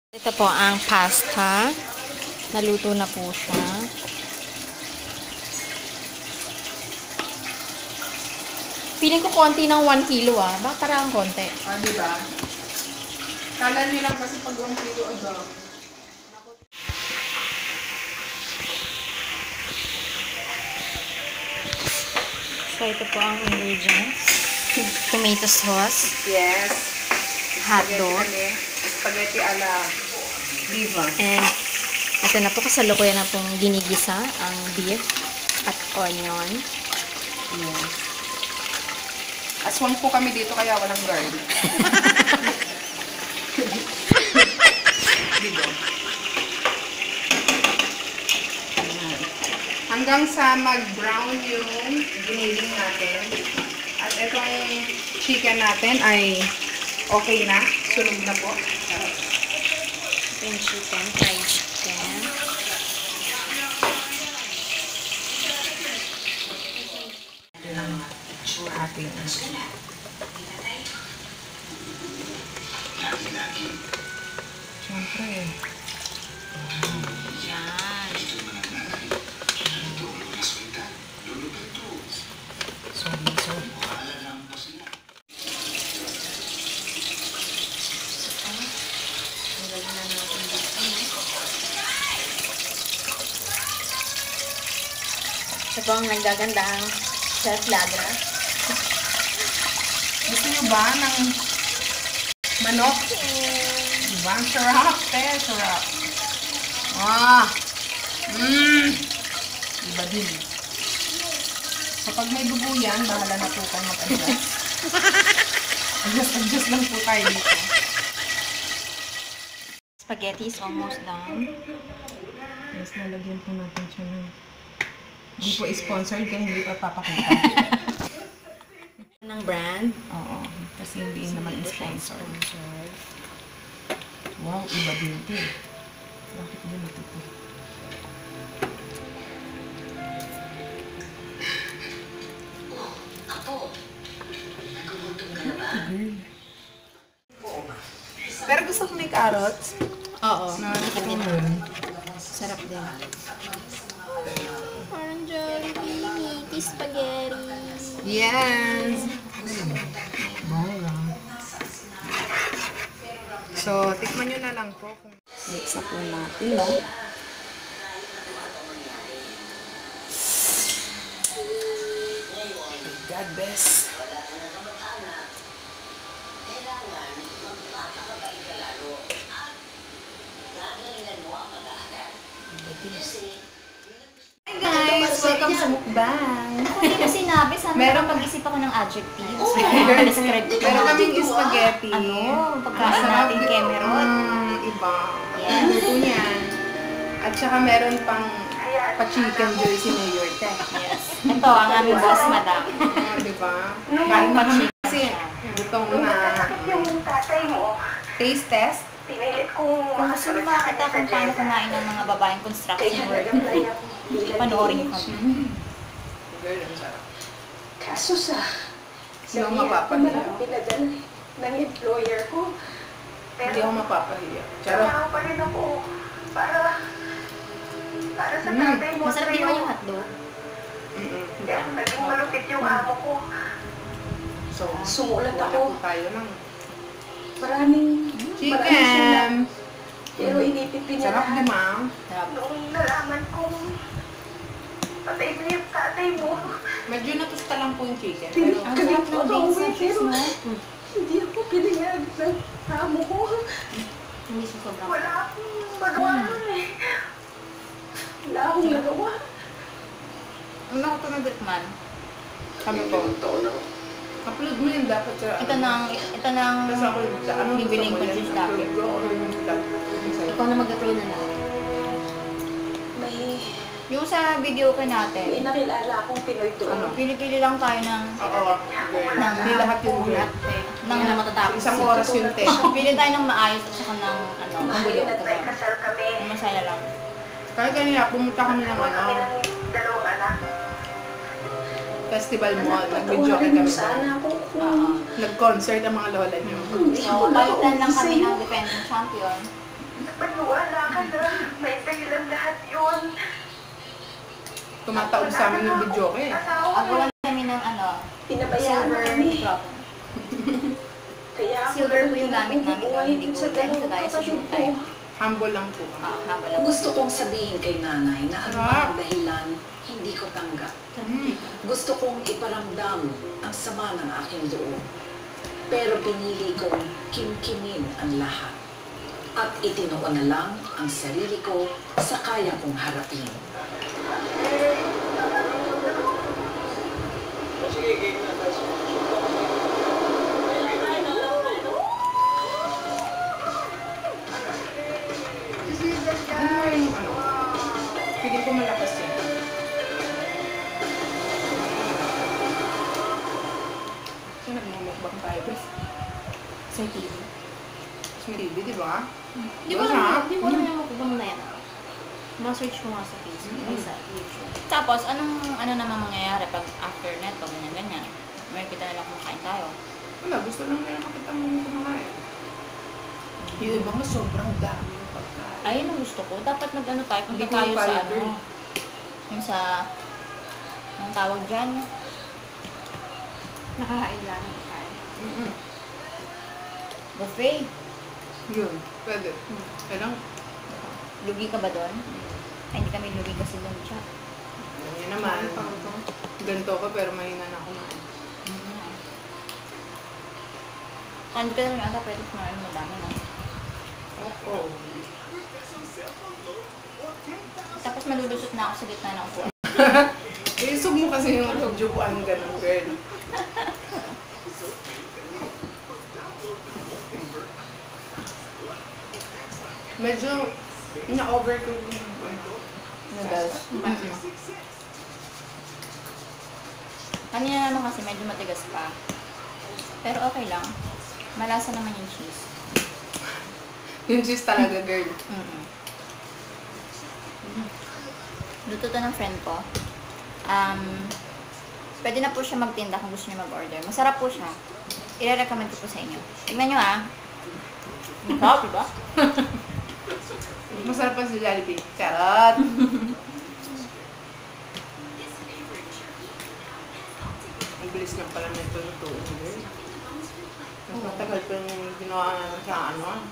Ito po ang pasta. Naluto na po siya. Feeling ko konti ng 1 kilo ah. Baka parang konti. Ah, diba? Kala nyo lang kasi pag 1 kilo agad. So, ito po ang ingredients. Tomato sauce, Yes. hotdog, Spaghetti ala diva. and ito na po, kasalukuyan na pong ginigisa ang beef at onion. Yes. Aswang po kami dito kaya walang garlic. Diba? Ayan. Hanggang sa mag-brown yung giniling natin. At itong chicken natin ay okay na. Sunog na po. Ito yung chicken, fried chicken. Ito lang ating siyempre Yan. so Ito po ang nagaganda ang Chef Ladra. gusto nyo ba ng manok? Diba? Ang sarap, sarap. Ah! Diba din? Kapag may dugo yan, bahala na po kayo mag-adjust. Adjust lang po tayo dito. Spaghetti is almost done. Yes, nalagyan po natin siya ng... Hindi po sponsored kaya hindi pa papakita. Ng brand. Oo, kasi hindi naman sponsored. Wow, iba din ito. Bakit din ito po? Pero gusto ko may carrots. Oo. Sarap din. Parang Jollibee, spaghetti. Yes! So, tikman nyo na lang po. Mix up po natin, no? God bless. Hi guys! Welcome sa mukbang. Hindi ko sinabi, sana Meron pag-isip ako ng adjectives. Meron Describe ko. Meron kaming spaghetti. Pagkain natin Cameron. Iba. Yes. Luto niyan. At saka meron pang pa-chicken jersey New York. Yes. Ito, ang aming boss, madam. Diba? Kain na kami kasi gutong na taste test. Kung gusto mo makakita kung paano kumain ng mga babaeng construction worker, panoorin ko. Girl, ang sarap. Kaso sa Hindi ako sabihan ko mapapahiya. marami pinadala ng employer ko. Hindi ako mapapahiya. Charot. Kailangan pa rin ako para sa tatay mo. Masarap din naman yung hotdog. Hindi ako naging malupit yung amo ko. So, Sumulat wala ako. po tayo ng Maraming sulat. chicken. Pero inipit din niya Sarap di lahat. ma'am. Sarap. Noong nalaman kong patay na yung tatay mo. Medyo natusta lang po yung chicken. Pero, Ang sarap ng bacon sa cheese mo. Hindi ako pinayag ng amo ko. Hindi siya sobrang. Wala akong magawa nun eh. Wala akong nagawa. Ano ko ito na Bitman? kami po. Upload mo yun dapat sa... Ito nang Tapos ako yung sa ano. bibiling ko cheese dapit. Ikaw na mag-upload na lang. May Yung sa video ko natin, nakilala akong Pinoy doon. Ano? pili-pili lang tayo ng Oo. Hindi lahat yung lahat ng na matatapos. Isang oras yung test. Pili tayo ng maayos at saka ng mabuyo. At may kasal kami. Masaya lang. Kaya kanina, pumunta kami ng Kami ano, ng dalawang anak. festival mall. Nag-video kami kami. Sana ako Oo. Nag-concert ang mga lola niyo. Hindi So, ko palitan lang kami sa'yo. ng defending champion. Maniwala ka na. May dahilan lahat yun. Tumataob sa amin yung video ko eh. Agawan kami ng Pinabayaan silver kami. drop. Kaya ako Silver po yung naman gamit namin doon, hindi sa golden. dalawang Kagaya sa kapatid showtime. ko. Humble lang po. Haba lang. Gusto kong sabihin kay nanay na ano man ang dahilan, hindi ko tanggap. Gusto kong iparamdam ang sama ng aking loob. Pero pinili kong kimkimin ang lahat. At itinuon na lang ang sarili ko sa kaya kong harapin. Ano yung ano? Feeling ko malakas yan. So, nagmumukbang tayo. Sa TV. Sa TV, di ba? Di ko alam yung mukbang na yan. Ma-search ko nga sa Facebook, sa YouTube. Tapos, anong naman mangyayari pag after neto, ganyan-ganyan? May kita na lang kumakain tayo. Wala, gusto lang nila makita mo yung kumakain. Yung iba nga sobrang dami yung pagkain. Ayun ang gusto ko. Dapat nag-ano tayo, punta Hindi ko tayo sa fiber. yung sa, anong tawag dyan? Nakakain lang. Buffet. Yun, pwede. Kailang, Lugi ka ba doon? Ay, hindi kami lugi kasi doon siya. yun naman. Ganito ko pero mahina na kumain. Hindi ka naman ata pwede kumain mo dami na. Oo. Tapos malulusot na ako sa gitna ng upuan. Isog mo kasi yung tugjubuan ganun, girl. Medyo na-overcook yung noodles. Kanina naman kasi medyo matigas pa. Pero okay lang. Malasa naman yung cheese. Yung cheese talaga, girl. Luto to ng friend ko. Pwede na po siya magtinda kung gusto niyo mag-order. Masarap po siya. I-recommend ko po sa inyo. Tignan nyo Masarap, diba? Masarap pa si Jollibee. Charot! Ang bilis lang pala nito lutuin, girl. Mas matagal pa yung ginawa sa ano.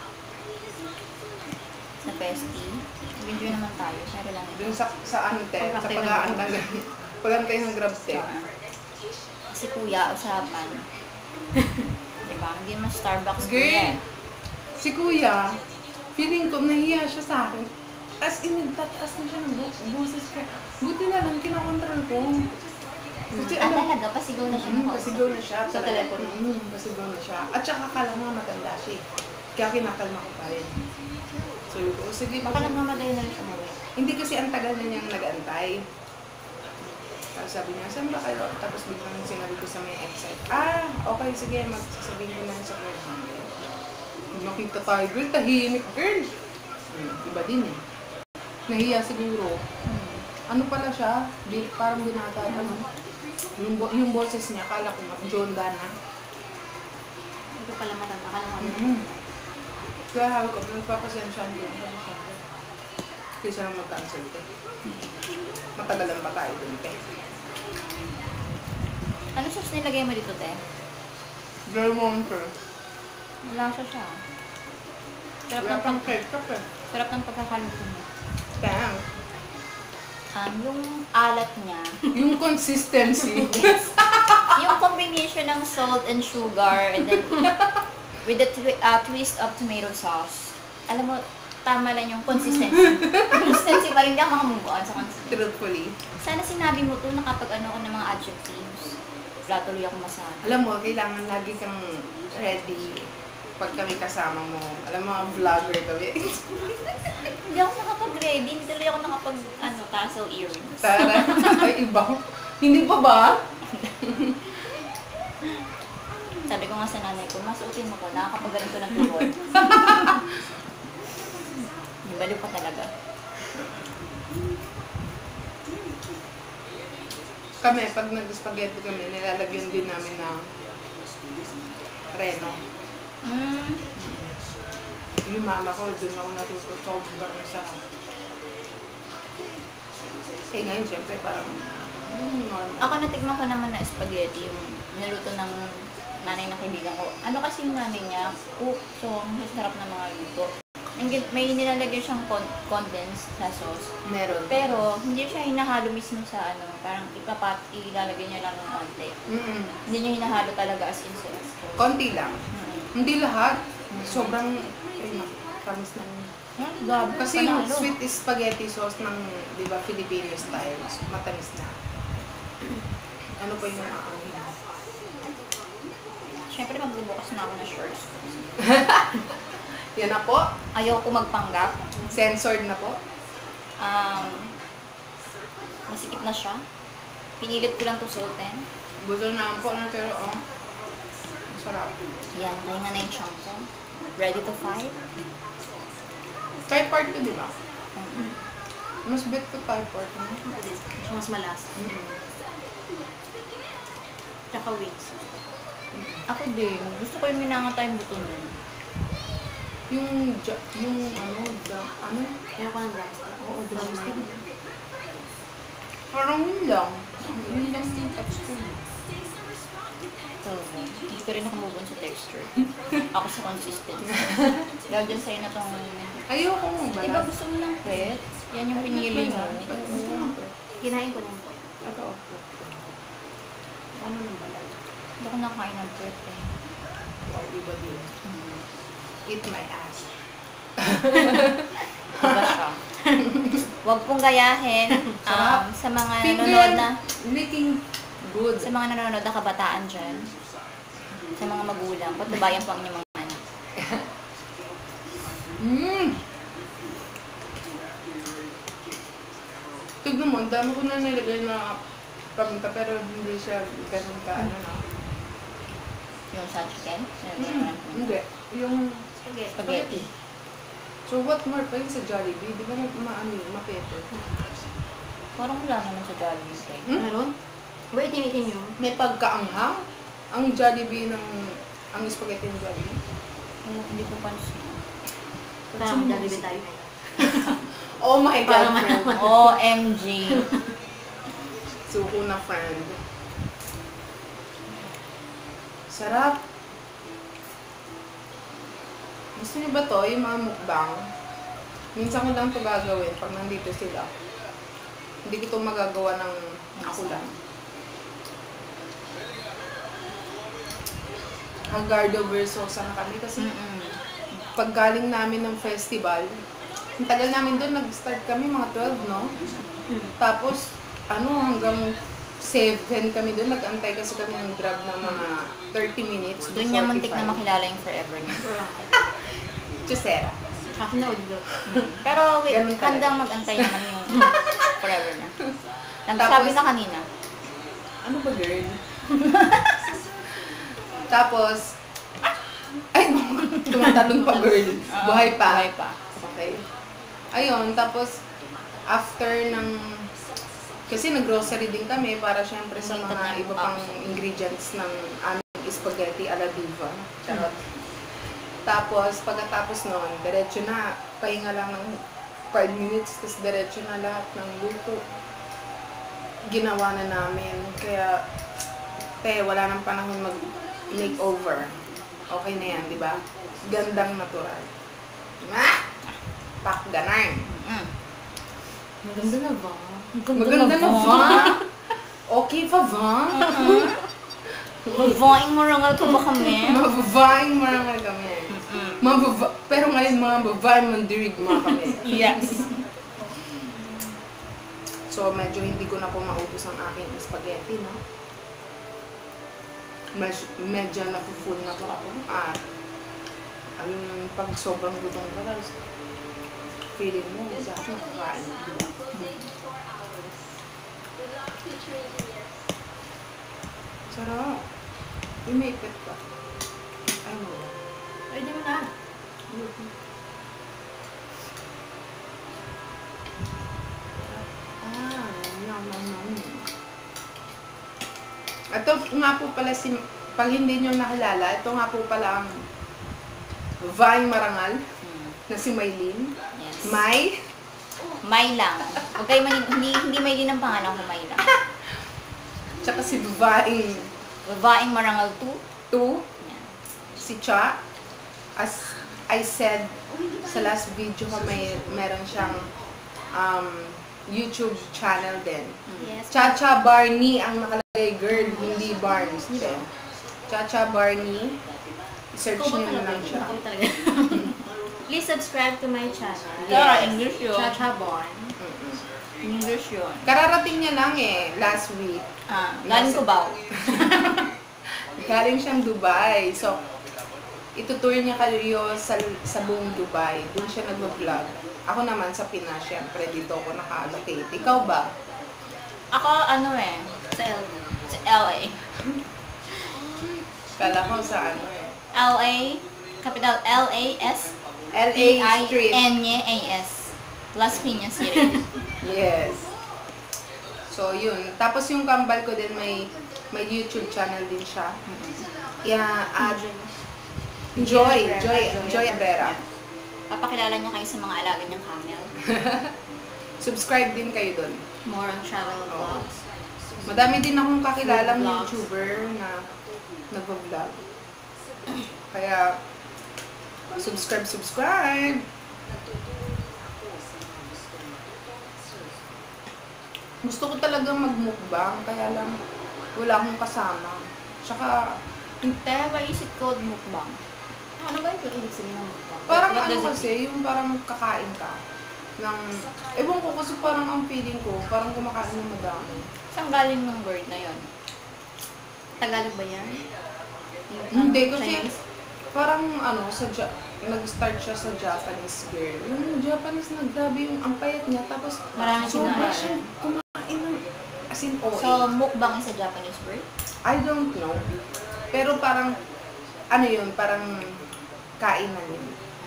Sa Pesti. Enjoy naman tayo. Pero lang ito. Dun sa ano, te, sa pag-aantay. Pag-aantay ng grab, te. Si Kuya, usapan. Diba? Hindi naman Starbucks Girl! Kuya. Si Kuya, feeling ko nahiya siya sa akin. As in, tataas na siya ng boses ka. Buti na lang, kinakontrol ko. Kasi Talaga, pasigaw na siya. pasigaw na siya. Sa telepono. Pasigaw na siya. At saka kala nga matanda siya. Kaya kinakalma ko pa rin. So, sige. Baka nagmamadali na rin siya mawin. Hindi kasi ang tagal na niyang nag-antay. Tapos sabi niya, saan ba kayo? Tapos biglang sinabi ko sa may exit, okay, sige, magsasabihin ko na sa clear handle. Makita tayo, girl, tahimik, girl. Iba din eh. Nahiya siguro. Ano pala siya? Parang binata pa no? Yung boses niya, kala ko John Dana. Hindi pala matanda ka lang. Kaya hawi ko, nagpapasensyahan ko. Kaysa lang mag-cancel ko. Matagalan pa tayo dun, te. Ano sauce nilagay mo dito, te? Girl Monster. Malasa siya. Sarap Wala ng, pang ketchup eh. sarap ng pagkakaluto niya. Thanks. Yung alat niya, Yung consistency. yung combination ng salt and sugar, and then with the twist of tomato sauce. Alam mo, tama lang yung consistency. Consistency pa rin, hindi ako makamove on sa consistency. Truthfully. Sana sinabi mo to na kapag ano ko ng mga adjectives, wala tuloy ako masabi. Alam mo, kailangan lagi kang ready pag kami kasama mo. Alam mo, vlogger kami. Hindi ako nakapag-ready, hindi tuloy ako tassel earrings. Tara, ay iba. Hindi pa ba? Sabi ko nga sa nanay ko, masuotin mo ko, nakakapag-ganito ng tuhod. Baliw pa talaga. Kami, pag nag-spaghetti kami, nilalagyan din namin ng reno. Yung mama ko, doon ako natuto. Sobrang sarap. Eh ngayon, syempre, parang normal. Ako natikman ko naman na spaghetti, yung niluto ng nanay ng kaibigan ko. Ano kasi yung nanay niya? Cook. So, ang sarap na mga luto. May nilalagay siyang condensed sa sauce. Meron. Pero, hindi siya hinahalo mismo sa parang ilalagay niya lang ng konti. Hindi niya hinahalo talaga as in sa sauce. Konti lang. Hindi lahat. Sobrang, promise na Grabe, kasi yung panalo. sweet spaghetti sauce ng, di ba, Filipino style, matamis na. Ano pa yung Siyempre, magbubukas na ako ng shorts. Yan na po. Ayoko magpanggap. Censored na po. Masikip na siya. Pinilit ko lang to saltin. Gusto na po na pero sarap. Yan, kaya nga na yung chunk ko. Ready to fight? Thai part ko, di ba? Mas bet ko Thai part. Mas malas. Tsaka wings. Ako din. Gusto ko yung minangatay yung buto nun. Yung Ayoko ng drumstick. Oo, drumstick. parang yun lang. Yun lang yung texture. Hindi ko rin nakamove sa texture. Ako sa consistency. Dahil dyan sa'yo na tong... Ayoko mo ba? Diba gusto mo ng pet? Yan yung pinili mo. Kinain ko lang po. Ito. Ano nang balay? Hindi ko nakain ng pet eh. Wow, iba din. Eat my ass. Diba siya? Huwag pong gayahin Sarap. sa mga Finger nanonood na licking good. sa mga nanonood na kabataan dyan. Sa mga magulang. Patubayan po ang inyong mga anak. Tignan mo, ang dami ko na nilagay na paminta pero hindi siya ganun ka na. Yung sa chicken. Hindi. Yung Spaghetti. so what more pa yun sa Jollibee? Di ba mapepe? Parang wala naman sa Jollibee. Meron? Ba itim-itim yun? May pagkaanghang. Ang Jollibee ang spaghetti ng Jollibee. Hindi ko pansin. Parang Jollibee tayo. Oh my God, friend. OMG. Suko na friend. Sarap. Gusto niyo ba to? Yung mga mukbang. Minsan ko lang to gagawin pag nandito sila. Hindi ko to magagawa ng ako lang. Hagardo versus na kami kasi pag galing namin ng festival, ang tagal namin doon, nag-start kami mga 12, no? Tapos, hanggang 7 kami doon, nag-antay kasi kami ng grab ng mga 30 minutes. Doon niya muntik na makilala yung forever niya. Chusera. Akin na ulit. Pero wait, Ganun talaga. handang mag-antay naman yung forever niya. Sabi Tapos- na kanina. Ano ba, girl? Tapos, ay, tumatalon pa, girl. Buhay pa. Buhay pa. Okay. Ayun, tapos, after ng, kasi nag-grocery din kami para syempre sa mga iba pang ingredients ng aming spaghetti a la diva. Charot. Tapos, pagkatapos nun, diretso na, pahinga lang ng 5 minutes, tapos diretso na lahat ng luto. Ginawa na namin. Kaya, wala nang panahon mag-makeover. Okay na yan, di ba? Gandang natural. Pak ganay. Maganda na ba? Maganda na ba? Okay pa ba? Magvaing marangal ko ba kami? Mababaeng marangal kami. Pero ngayon mga babaeng mandirig mga kami. Yes. So medyo hindi ko na po maubos ang aking spaghetti, no? Medyo napu-full na po ako. Ayun, pag sobrang gutom ka, tapos feeling mo, sa akin nakakain. Diba? Sarap. Umipit pa. Ano? Pwede mo na. Yum. Ito nga po pala pag hindi nyo nakilala, ito nga po pala ang Vine Marangal. na si Maylin. Yes. May, lang. Huwag kayo hindi Maylin ang pangalan ko, May lang. tsaka si Babaeng Babaeng Marangal 2. 2, Yan. si Cha. As I said sa last video ko, meron siyang YouTube channel din. Yes. Chacha Barney ang nakalagay, girl, hindi Barnes. Chacha Barney. Search Ikaw ba niyo na talaga? lang siya. Ikaw talaga. Please subscribe to my channel. Tara, English yun. Chacha Born. Mm-mm. English yun. Kararating niya lang last week. Galing ko ba? Galing siyang Dubai. So, itutour niya kayo sa buong Dubai. Doon siya nag-vlog. Ako naman sa Pinas, syempre dito ako naka-allocate. Ikaw ba? Ako, Sa L. sa LA. Kala ko sa LA, capital LAS, LA Street. P-I-N-A-S. Las Piñas City. Yes. So, yun. Tapos yung kambal ko din, may YouTube channel din siya. Yeah, at Joy Abrera. Papakilala niya kayo sa mga alaga niyang camel. Subscribe din kayo dun. More on travel vlogs. Madami din akong kakilalang Vlogs. YouTuber na nag-vlog. Kaya, subscribe! Gusto ko talagang magmukbang, kaya lang wala akong kasama. Tsaka, Hindi, why is it called mukbang? Ano ba yung ibig sabihin ng mukbang? parang What ano does it kasi, yung parang kakain ka. Ewan ko kasi parang ang feeling ko, parang kumakain ng madami. Saan galing ng word na yon? Tagalog ba yan? Hindi, kasi Chinese? parang nag-start siya sa Japanese girl. Yung Japanese na grabe yung ang payat niya, tapos Marami sobra kinain. siyang kumain ng as in OA. So, mukbang is a Japanese word? I don't know. Pero parang, parang kainan yun.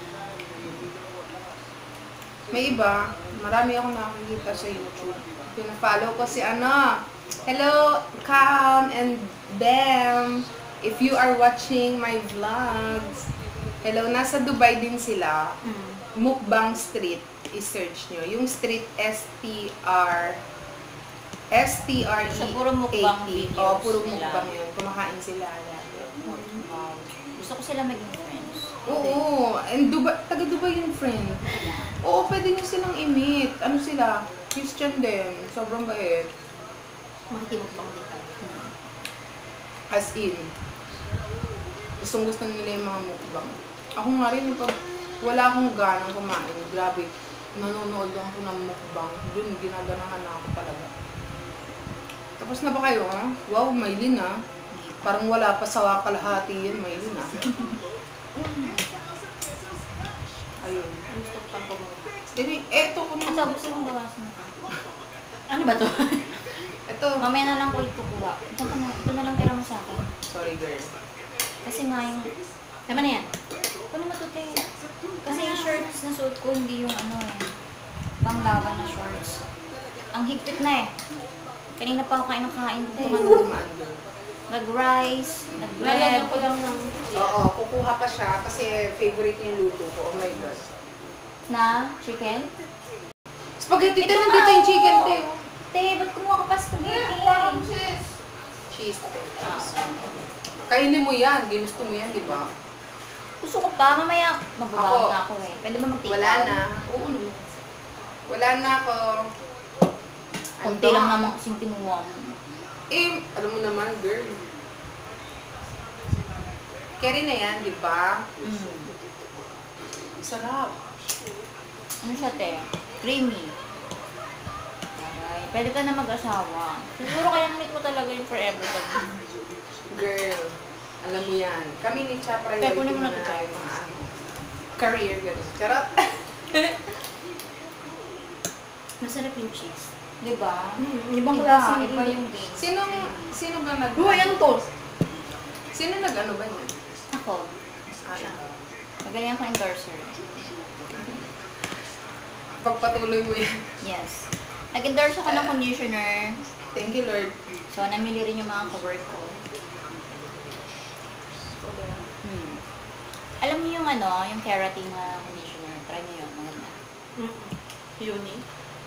May iba, marami akong nakikita sa YouTube. Pina-follow ko si hello, Cam and Bam. If you are watching my vlogs, hello, nasa Dubai din sila. Mukbang Street, i-search nyo. Yung street, S-T-R-E-A-T. So, puro mukbang videos Oo, puro nila. mukbang yun. Kumakain sila. Gusto ko sila maging friends. Oo, and taga-Dubai yung friend. Oo, pwede nyo silang i-meet. Ano sila? Christian din. Sobrang bait. Makikimukbang dito. As in, gustong-gusto nila yung mga mukbang. Ako nga rin, pag wala akong ganang kumain, grabe, nanonood lang ako ng mukbang. Doon, ginaganahan na ako talaga. Tapos na ba kayo, ha? Wow, Maylin, ha? Parang wala pa sa kalahati yun, Maylin, ha? Ayun. Gusto ko pang pumunta. Eto, kung Ito, gusto kong bawasan ka. Ano ba to? Ito. Mamaya na lang ko ulit kukuha. Ito na lang tira mo sa akin. Sorry, girl. Kasi nga yung... Tama na yan. Ano matutin? Kasi yung shorts na suot ko, hindi yung panglaban na shorts. Ang higpit na eh. Kanina pa ako kain Dumaan doon. Nag-rice, Lalagyan nag-bread. ko lang ng... Oo, kukuha pa siya kasi favorite niya yung luto ko. Oh my God. Na chicken. Spaghetti, nandito yung chicken, te. Te, ba't kumuha ka pa spaghetti? Cheese. Kainin mo yan. Ginusto mo yan, di ba? Gusto ko pa, mamaya magbabawal Ako. na ako eh. Pwede ba mag-take Wala out? na. Oo. Wala na ako. Kunti lang naman kasing kinuha mo. Alam mo naman, girl. Carry na yan, di ba? Sarap. Ano siya, te? Creamy. Okay. Pwede ka na mag-asawa. Siguro kaya meet mo talaga yung forever ka. Girl, alam mo yan. Kami ni Cha Kaya priority kunin mo na na to, tayo mga career, gano'n. Charot. Masarap yung cheese. Diba? Ibang Iba, klase iba yung beans. Sino ba nag... Uy, ano to? Sino nag-ano ba niya? Ako. Magaling ako endorser. Pagpatuloy mo yan. Yes. Nag-endorse ako ng conditioner. Thank you, Lord. So, namili rin yung mga ka-work ko. Alam niyo yung yung keratin na conditioner. Try Uni.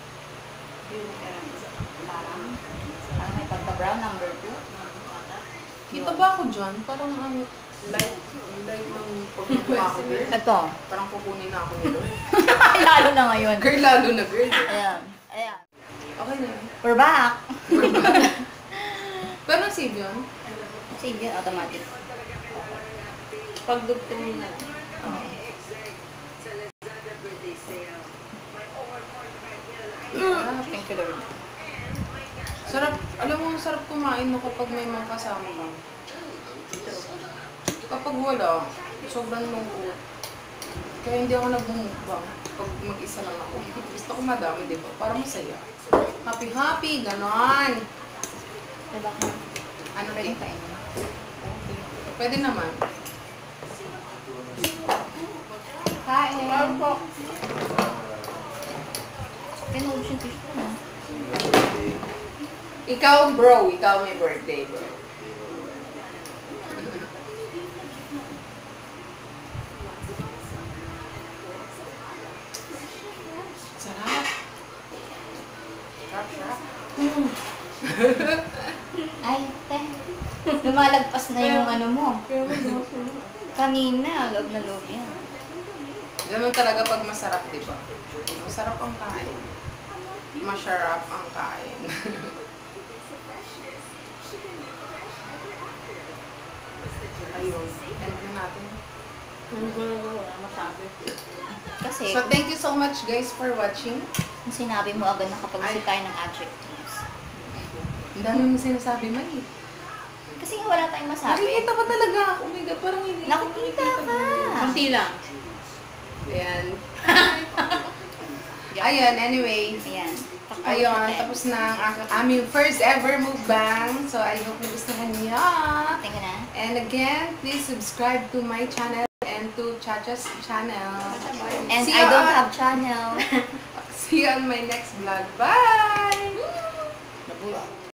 Parang may pagka-brown, number 2. Kita ba ako dyan? Parang light ng pagmumukha ko, girl. Ito. Parang kukunin na ako nito. Ay, lalo na ngayon. Girl, lalo na, girl. Ayan. Ayan. Okay na yun. We're back. Pero save yun. Save yun, automatic. Pagdugtong na. Thank you, Lord. Sarap, alam mo, sarap kumain mo kapag may mga kasama ka. Kapag wala, sobrang lungkot. Kaya hindi ako nagbumukbang pag mag-isa lang ako. Gusto ko madami, di ba? Para masaya. Happy-happy, ganon. Diba ka? Ano Pwede rin? kainin. Pwede naman. Kain. Pinuod yung tissue mo. Ikaw, bro. Ikaw may birthday, bro. Sarap. Sarap. Ay, te. Lumalagpas na yung ano mo. Kanina, loob na loob yan. Ganun talaga pag masarap, di ba? Masarap ang kain. Masarap ang kain. Ayun. End na natin. Kasi, So, thank you so much guys for watching. kung sinabi mo agad nakapag-isip tayo ng adjectives. Ang dami mo sinasabi, May. Kasi nga wala tayong masabi. Nakikita ba talaga? Oh my God, parang hindi. Nakikita ka. Kunti lang. Ayan. Ayan, anyway. Ayan. Ayun, tapos na ang aming first ever mukbang. So, I hope nagustuhan niyo. Tingnan na. And again, please subscribe to my channel and to Chacha's channel. And See I you don't on- have channel. See you on my next vlog. Bye!